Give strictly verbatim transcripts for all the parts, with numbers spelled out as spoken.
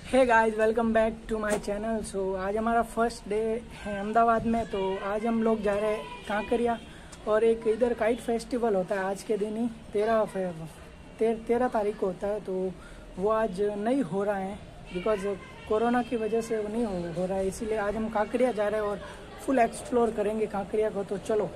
Hey guys, welcome back to my channel. So आज हमारा first day है अहमदाबाद में। तो आज हम लोग जा रहे हैं कांकरिया, और एक इधर काइट फेस्टिवल होता है आज के दिन ही, तेरह तेरह तेरह तारीख को होता है। तो वो आज नहीं हो रहा है बिकॉज कोरोना की वजह से वो नहीं हो, हो रहा है, इसीलिए आज हम कांकरिया जा रहे हैं और फुल एक्सप्लोर करेंगे कांकरिया को। तो चलो।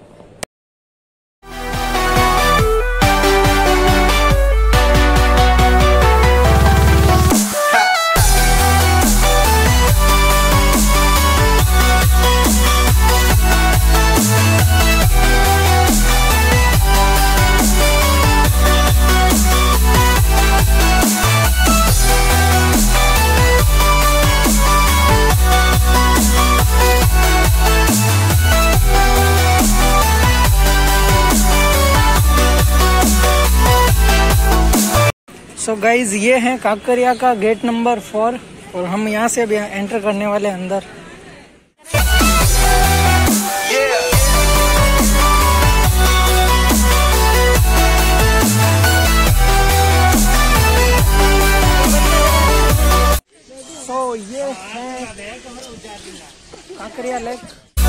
सो so गाइज, ये है कांकरिया का गेट नंबर फोर, और हम यहाँ से भी एंटर करने वाले हैं अंदर। सो so, ये है कांकरिया लेक।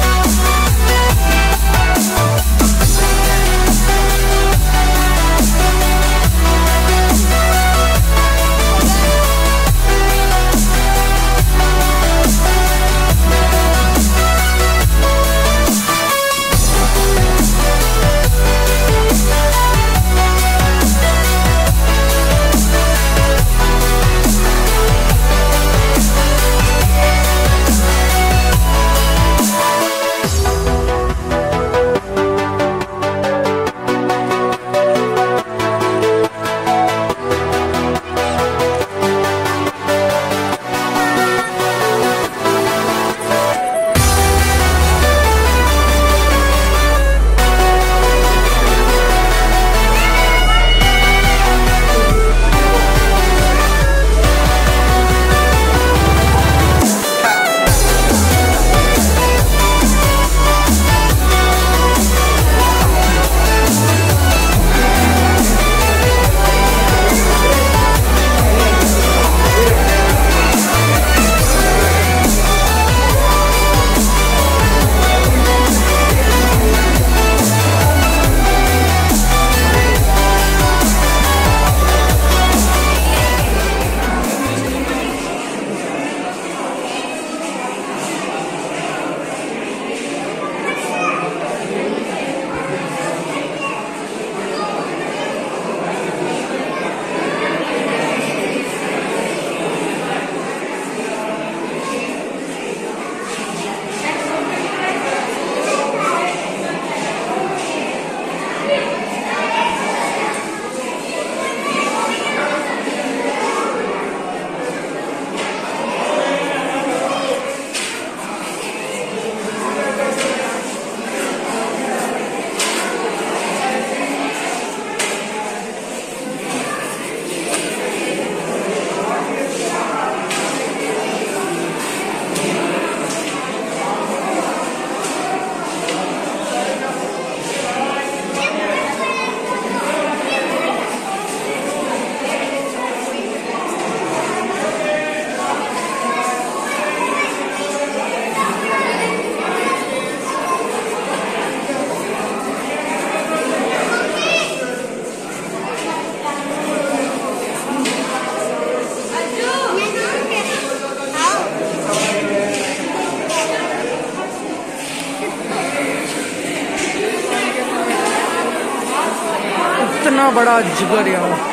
इतना बड़ा जिगर यहाँ।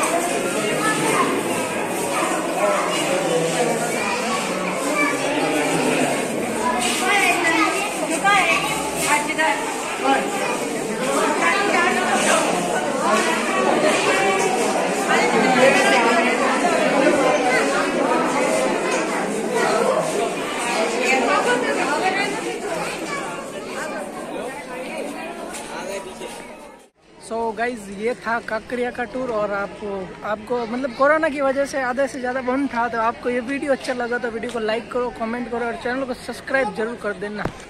सो so गाइज, ये था कांकरिया का टूर। और आपको आपको मतलब कोरोना की वजह से आधे से ज़्यादा बंद था। तो आपको ये वीडियो अच्छा लगा तो वीडियो को लाइक करो, कमेंट करो और चैनल को सब्सक्राइब जरूर कर देना।